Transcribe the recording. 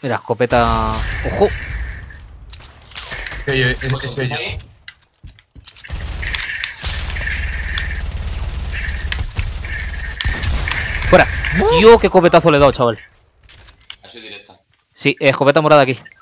Mira, escopeta... ¡Ojo! Es yo. ¡Fuera! Tío, qué escopetazo le he dado, chaval. Ha sido directa. Sí, escopeta morada aquí.